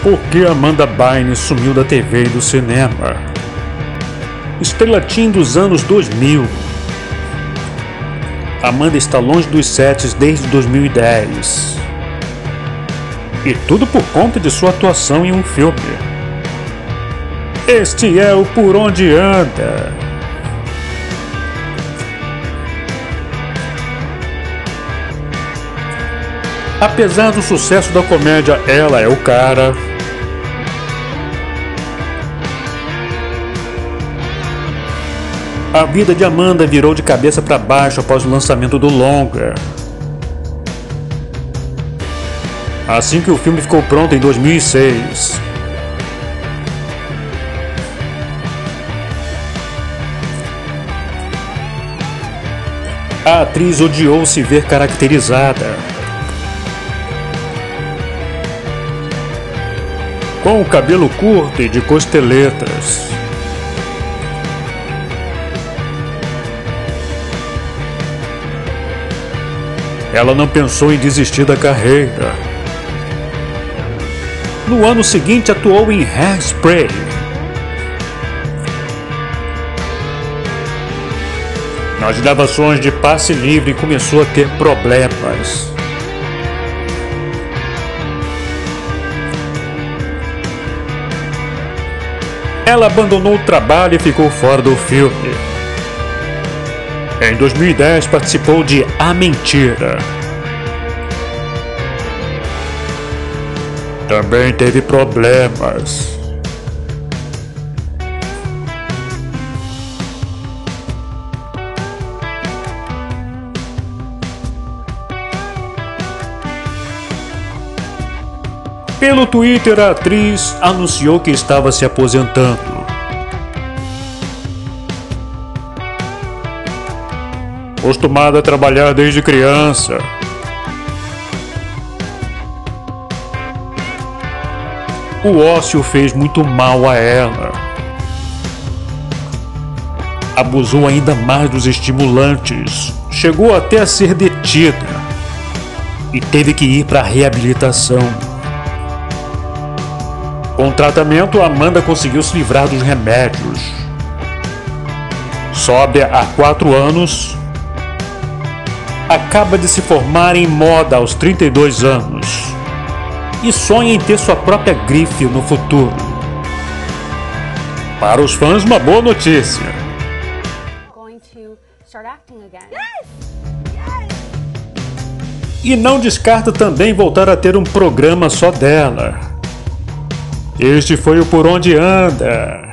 Por que Amanda Bynes sumiu da TV e do cinema? Estrela teen dos anos 2000. Amanda está longe dos sets desde 2010. E tudo por conta de sua atuação em um filme. Este é o Por Onde Anda. Apesar do sucesso da comédia Ela é o Cara, a vida de Amanda virou de cabeça para baixo após o lançamento do longa. Assim que o filme ficou pronto em 2006. A atriz odiou se ver caracterizada com o cabelo curto e de costeletas. Ela não pensou em desistir da carreira. No ano seguinte, atuou em Hairspray. Nas gravações de Passe Livre começou a ter problemas. Ela abandonou o trabalho e ficou fora do filme. Em 2010 participou de A Mentira. Também teve problemas. Pelo Twitter, a atriz anunciou que estava se aposentando. Acostumada a trabalhar desde criança, o ócio fez muito mal a ela. Abusou ainda mais dos estimulantes, chegou até a ser detida e teve que ir para a reabilitação. Com o tratamento, Amanda conseguiu se livrar dos remédios. Sóbria há 4 anos, acaba de se formar em moda aos 32 anos e sonha em ter sua própria grife no futuro. Para os fãs, uma boa notícia. E não descarta também voltar a ter um programa só dela. Este foi o Por Onde Anda.